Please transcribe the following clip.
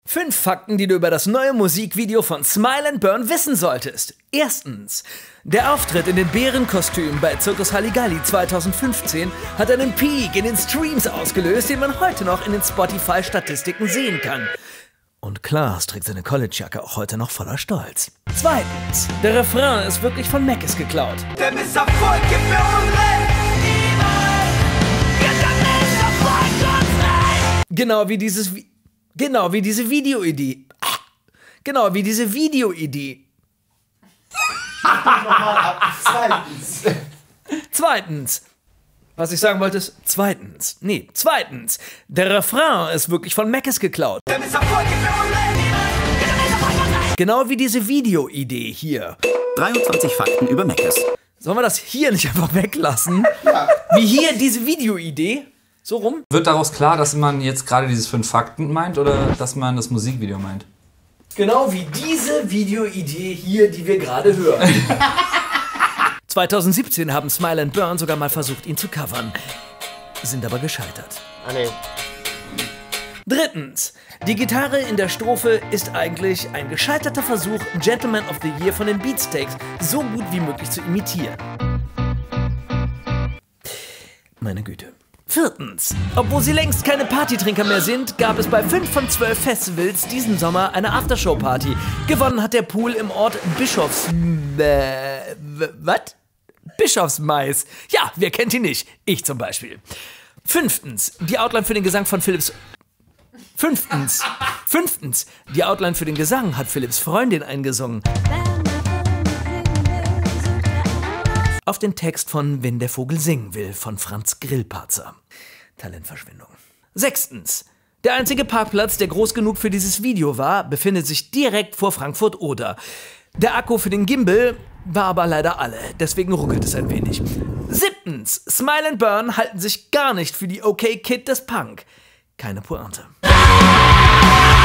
5 Fakten, die du über das neue Musikvideo von Smile & Burn wissen solltest. Erstens. Der Auftritt in den Bärenkostümen bei Circus Halligalli 2015 hat einen Peak in den Streams ausgelöst, den man heute noch in den Spotify-Statistiken sehen kann. Und Klaas trägt seine Collegejacke auch heute noch voller Stolz. Zweitens. Der Refrain ist wirklich von Meckes geklaut. Der Misserfolg gibt mir Unrecht. Niemals wird der Misserfolg uns recht. Genau wie diese Videoidee. Genau wie diese Videoidee. Zweitens. Was ich sagen wollte ist, zweitens. Der Refrain ist wirklich von Meckes geklaut. Der Misserfolg gibt mir Unrecht. Niemals wird der Misserfolg uns recht. Genau wie diese Videoidee hier. 23 Fakten über Meckes. Sollen wir das hier nicht einfach weglassen? Ja. Wie hier diese Videoidee? So rum? Wird daraus klar, dass man jetzt gerade dieses 5 Fakten meint oder dass man das Musikvideo meint? Genau wie diese Videoidee hier, die wir gerade hören. 2017 haben Smile & Burn sogar mal versucht, ihn zu covern. Sind aber gescheitert. Ah, nee. Drittens. Die Gitarre in der Strophe ist eigentlich ein gescheiterter Versuch, Gentleman of the Year von den Beatsteaks so gut wie möglich zu imitieren. Meine Güte. Viertens. Obwohl sie längst keine Partytrinker mehr sind, gab es bei 5 von 12 Festivals diesen Sommer eine Aftershow-Party. Gewonnen hat der Pool im Ort Bischofsmais. Ja, wer kennt ihn nicht? Ich zum Beispiel. Fünftens. Die Outline für den Gesang hat Philipps Freundin eingesungen. Auf den Text von Wenn der Vogel singen will von Franz Grillparzer. Talentverschwendung. Sechstens. Der einzige Parkplatz, der groß genug für dieses Video war, befindet sich direkt vor Frankfurt-Oder. Der Akku für den Gimbal war aber leider alle, deswegen ruckelt es ein wenig. Siebtens. Smile & Burn halten sich gar nicht für die OK Kid des Punk. Keine Pointe.